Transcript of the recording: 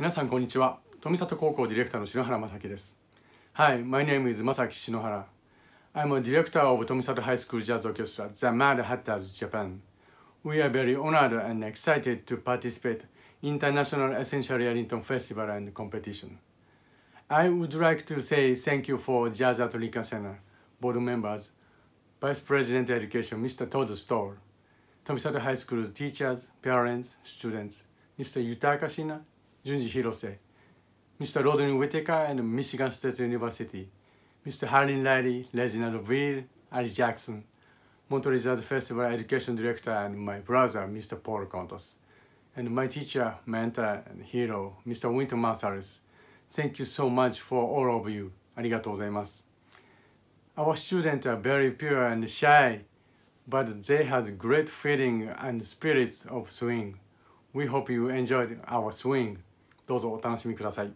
皆さんこんにちは。富里高校ディレクターの篠原正樹です。Hi, my name is Masaki Shinohara. I'm a director of Tomisato High School Jazz Orchestra, the Mad Hatters, Japan. We are very honored and excited to participate in International Essential Ellington Festival and competition. I would like to say thank you for Jazz at Lincoln Center, board members, Vice President Education, Mr. Todd Stoll, Tomisato High School teachers, parents, students, Mr. Yuta Akashina, Junji Hirose, Mr. Rodney Whitaker and Michigan State University, Mr. Harlan Riley, Reginald Veal, Ali Jackson, Montreal Jazz Festival Education Director, and my brother, Mr. Paul Contos, and my teacher, mentor, and hero, Mr. Winter Marsalis. Thank you so much for all of you. ありがとうございます。Our students are very pure and shy, but they have great feeling and spirits of swing. We hope you enjoyed our swing. どうぞお楽しみください。